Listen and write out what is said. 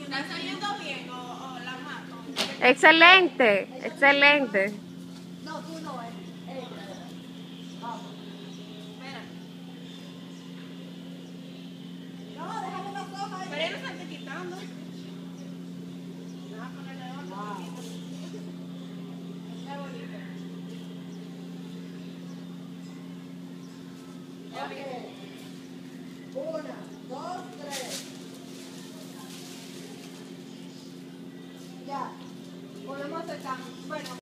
¿Está saliendo bien o la mato? Excelente, excelente. No, tú no, ella. Vamos. Espera. No, déjame las hojas ahí. Pero ella no se está quitando. Vamos a ponerle otro Wow. poquito. Está bonito. Ok. 1, 2, 3. Ya. Podemos acercarnos. Bueno.